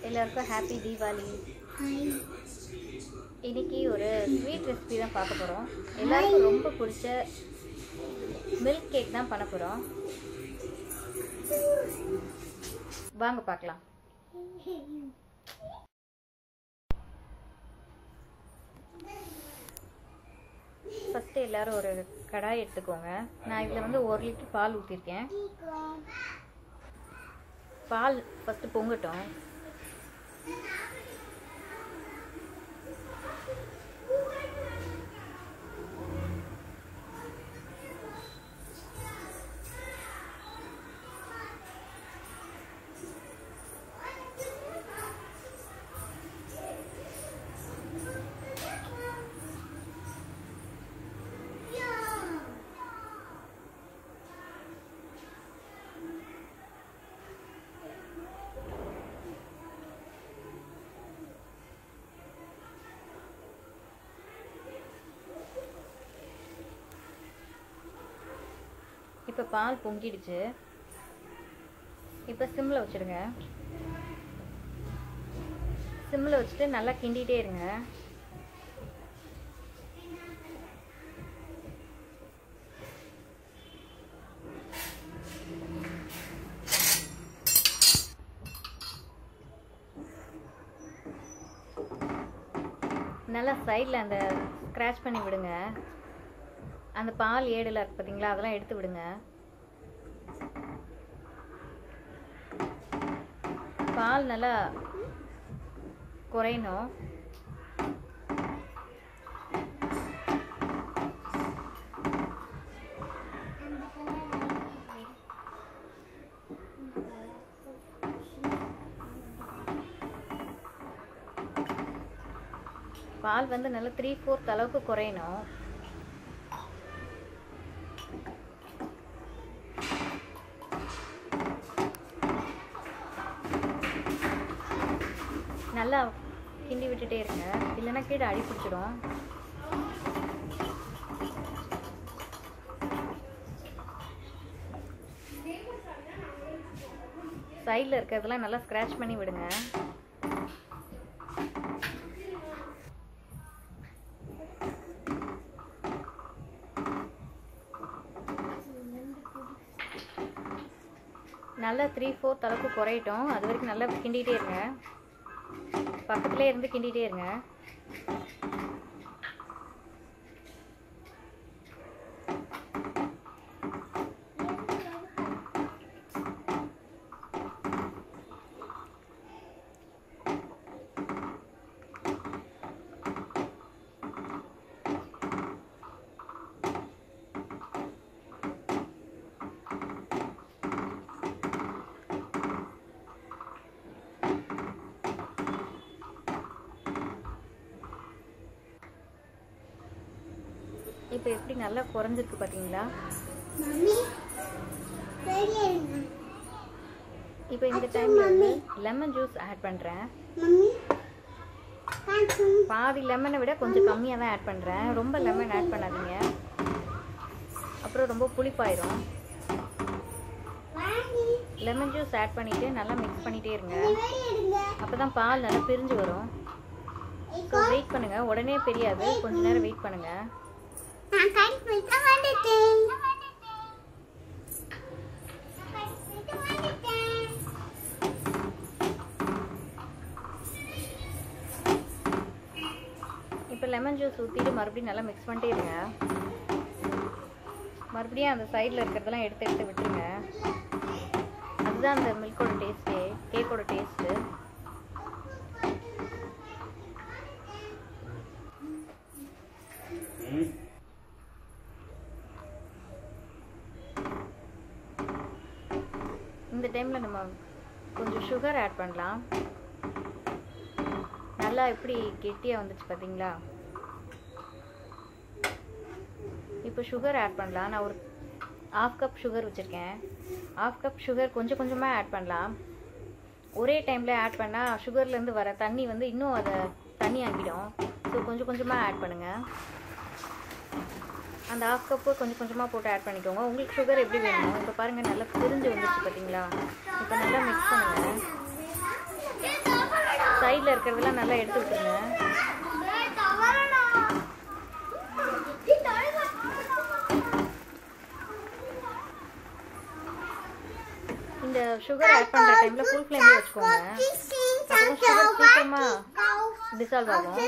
எல்லாருக்கும் ஹாப்பி தீபாவளி. இன்னைக்கு ஒரு ஸ்வீட் ரெசிபி தான் பார்க்க போகிறோம். எல்லாருக்கும் ரொம்ப பிடிச்ச மில்க் கேக் தான் பண்ண போகிறோம். வாங்க பார்க்கலாம். ஃபஸ்ட்டு எல்லோரும் ஒரு கடாய் எடுத்துக்கோங்க. நான் இதில் வந்து 1 லிட்டர் பால் ஊற்றிருக்கேன். பால் ஃபஸ்ட்டு பொங்கட்டும். இப்போ பால் பொங்கிடுச்சு. இப்போ சிம்மில் வச்சுடுங்க. சிம்மில் வச்சுட்டு நல்லா கிண்டிகிட்டே இருங்க. நல்லா சைடில் அந்த ஸ்க்ராட்ச் பண்ணி விடுங்க. அந்த பால் ஏடெல்லாம் இருக்குது பார்த்தீங்களா, அதெல்லாம் எடுத்து விடுங்க. பால் நல்லா குறையணும். பால் வந்து நல்லா 3/4 அளவுக்கு குறையணும். நல்லா கிண்டி விட்டுட்டே இருங்க, இல்லைன்னா கீழே அடி பிடிச்சிடும். சைடில் இருக்கிறதெல்லாம் நல்லா ஸ்க்ராட்ச் பண்ணி விடுங்க. நல்லா 3/4 அளவுக்கு குறையட்டும். அது வரைக்கும் நல்லா கிண்டிகிட்டே இருங்க. பக்கத்துலேயே இருந்து கிண்டிகிட்டே இருங்க. இப்போ எப்படி நல்லா குறைஞ்சிருக்கு பார்த்தீங்களா? இப்போ இந்த டைமில் வந்து லெமன் ஜூஸ் ஆட் பண்ணுறேன். பாதி லெமனை விட கொஞ்சம் கம்மியாக தான் ஆட் பண்ணுறேன். ரொம்ப லெமன் ஆட் பண்ணாதீங்க, அப்புறம் ரொம்ப புளிப்பாயிரும். லெமன் ஜூஸ் ஆட் பண்ணிவிட்டு நல்லா மிக்ஸ் பண்ணிகிட்டே இருங்க. அப்போ தான் பால் நல்லா பிரிஞ்சு வரும். ஸோ வெயிட் பண்ணுங்கள், உடனே பெரியாது, கொஞ்சம் நேரம் வெயிட் பண்ணுங்கள். இப்போ லெமன் ஜூஸ் ஊற்றிட்டு மறுபடியும் நல்லா மிக்ஸ் பண்ணிட்டே இருங்க. மறுபடியும் அந்த சைடில் இருக்கிறதெல்லாம் எடுத்து விட்டுருங்க. அதுதான் அந்த மில்கோட டேஸ்ட்டு, கேக்கோட டேஸ்ட்டு. இந்த டைமில் நம்ம கொஞ்சம் சுகர் ஆட் பண்ணலாம். நல்லா எப்படி கெட்டியாக வந்துச்சு பார்த்தீங்களா? இப்போ சுகர் ஆட் பண்ணலாம். நான் ஒரு 1/2 கப் சுகர் வச்சுருக்கேன். 1/2 கப் சுகர் கொஞ்சம் கொஞ்சமாக ஆட் பண்ணலாம். ஒரே டைமில் ஆட் பண்ணால் சுகர்லேருந்து வர தண்ணி வந்து இன்னும் அதை தண்ணி ஆக்கிடும். ஸோ கொஞ்சம் கொஞ்சமாக ஆட் பண்ணுங்கள். அந்த 1/2 கப்பு கொஞ்சம் கொஞ்சமாக போட்டு ஆட் பண்ணிக்கோங்க. உங்களுக்கு சுகர் எப்படி வேணும். இப்போ பாருங்கள் நல்லா பிரிஞ்சு வந்துச்சு பார்த்தீங்களா? இப்போ நல்லா மிக்ஸ் பண்ணுங்கள். சைடில் இருக்கிறதெல்லாம் நல்லா எடுத்து விட்டுருங்க. இந்த சுகர் ஆட் பண்ணுற டைமில் ஃபுல் ஃப்ளேமில் வச்சுக்கோங்க. அப்புறம் சுகர் சீக்கிரமாக டிசால்வ் ஆகும்.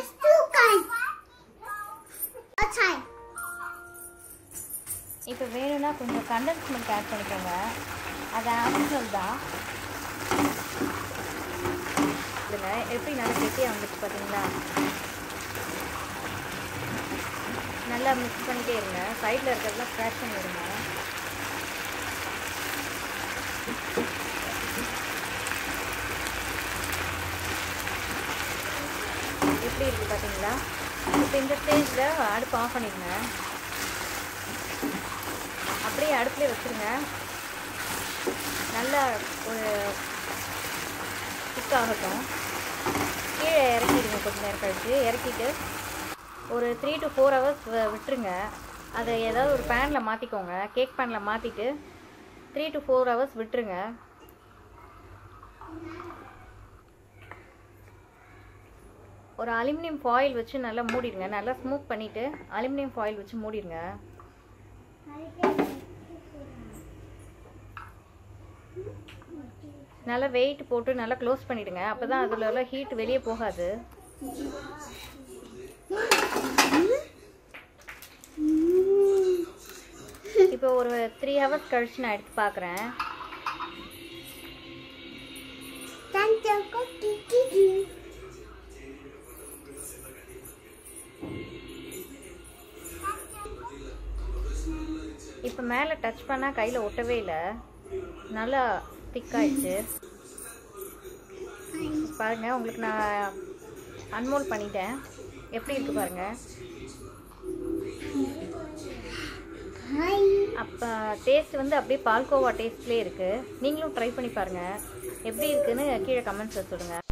இப்போ வேணும்னா கொஞ்சம் கண்டென்ஸ் மில்க் ஆட் பண்ணிக்கோங்க. அது ஆப்ஷனல் தான். இதில் எப்படி நல்லா கெட்டியாக வந்துச்சு பார்த்தீங்களா? நல்லா மிக்ஸ் பண்ணிகிட்டே இருங்க. சைடில் இருக்கிறதெல்லாம் ஸ்க்ராட்ச் பண்ணி விடுங்க. எப்படி இருக்குது பார்த்தீங்களா? இப்போ இந்த ஸ்டேஜில் அடுப்பு ஆஃப் பண்ணிடுங்க. அப்படியே அடுப்புலேயே வச்சுருங்க. நல்லா ஒரு குக் ஆகட்டும். கீழே இறக்கிடுங்க. கொஞ்சம் நேரம் கழிச்சு இறக்கிட்டு ஒரு 3 to 4 hours விட்டுருங்க. அதை ஏதாவது ஒரு பேனில் மாற்றிக்கோங்க. கேக் பேனில் மாற்றிட்டு 3 to 4 hours விட்டுருங்க. ஒரு அலுமினியம் ஃபாயில் வச்சு நல்லா மூடிடுங்க. நல்லா ஸ்மூக் பண்ணிவிட்டு அலுமினியம் ஃபாயில் வச்சு மூடிடுங்க. நல்லா வெயிட் போட்டு நல்லா க்ளோஸ் பண்ணிவிடுங்க. அப்போ தான் அதில் உள்ள ஹீட் வெளியே போகாது. இப்போ ஒரு 3 hours கழிச்சு நான் எடுத்து பார்க்குறேன். இப்போ மேலே டச் பண்ணால் கையில் ஒட்டவே இல்லை. நல்லா திக்காயிடுச்சு பாருங்கள். உங்களுக்கு நான் அன்மோல்ட் பண்ணிட்டேன். எப்படி இருக்கு பாருங்கள். அப்போ டேஸ்ட் வந்து அப்படியே பால்கோவா டேஸ்ட்லேயே இருக்குது. நீங்களும் ட்ரை பண்ணி பாருங்கள். எப்படி இருக்குன்னு கீழே கமெண்ட்ஸில் சொல்லுங்கள்.